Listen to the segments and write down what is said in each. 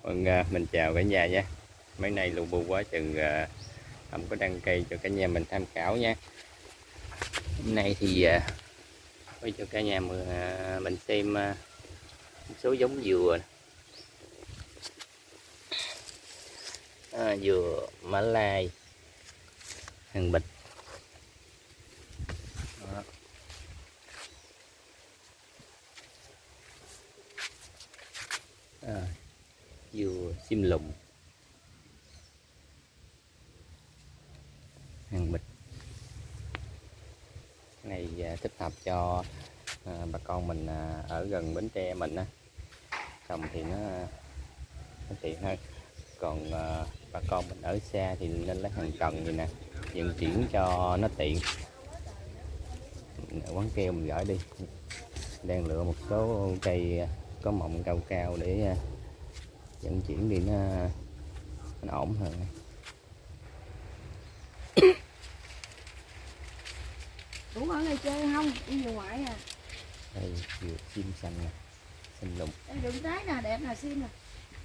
Mình chào cả nhà nha. Mấy nay lù bù quá chừng không có đăng cây cho cả nhà mình tham khảo nha. Hôm nay thì quay cho cả nhà mình xem một số giống dừa. Dừa Mã Lai, hàng bịch. Đó. Dừa sim lùng, hàng bịch. Cái này thích hợp cho bà con mình ở gần Bến Tre mình á, trồng thì nó tiện hơn. Còn bà con mình ở xa thì nên lấy hàng cần vậy nè, vận chuyển cho nó tiện. Quán keo mình gửi đi. Đang lựa một số cây có mọng cao cao để vận chuyển đi nó ổn hơn. Đủ ở đây chơi không? Đi về ngoại à. Đây dừa sim xanh nè, xanh lùng. Đây đường trái nè, đẹp nè, sim nè.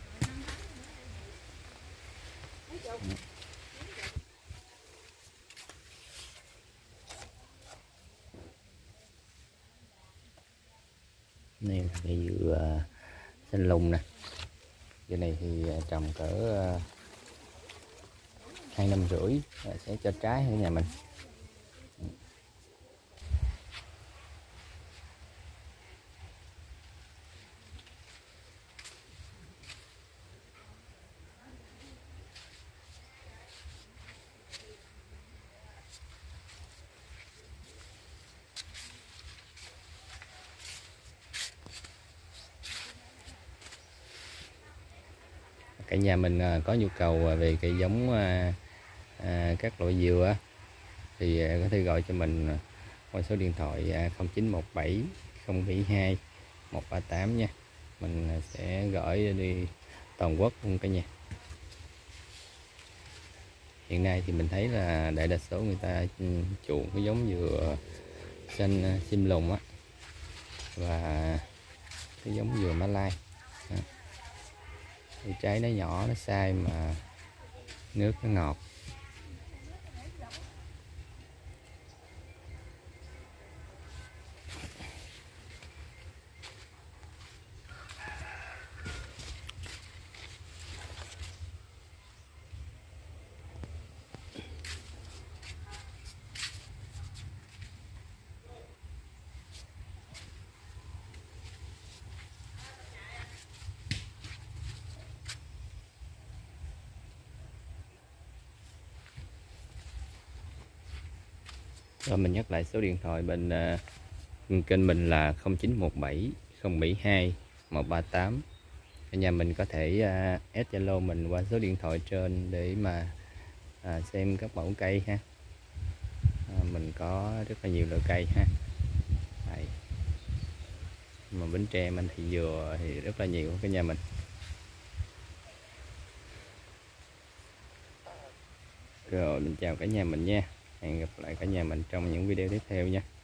Này là cây dừa xanh lùng nè. Dừa này thì trồng cỡ 2 năm rưỡi sẽ cho trái ở nhà mình. Cả nhà mình có nhu cầu về cây giống các loại dừa thì có thể gọi cho mình qua số điện thoại 0917 072 138 nha. Mình sẽ gửi đi toàn quốc luôn cả nhà. Hiện nay thì mình thấy là đại đa số người ta chuộng cái giống dừa xanh sim lùng á, và cái giống dừa Mã Lai. Thì trái nó nhỏ, nó sai mà nước nó ngọt. Rồi mình nhắc lại số điện thoại bên kênh mình là 0917 072 138. Cả nhà mình có thể add Zalo mình qua số điện thoại trên để mà xem các mẫu cây ha. Mình có rất là nhiều loại cây ha. Đây. Mà Bến Tre mình thì dừa thì rất là nhiều cả nhà mình. Rồi mình chào cả nhà mình nha. Hẹn gặp lại cả nhà mình trong những video tiếp theo nha.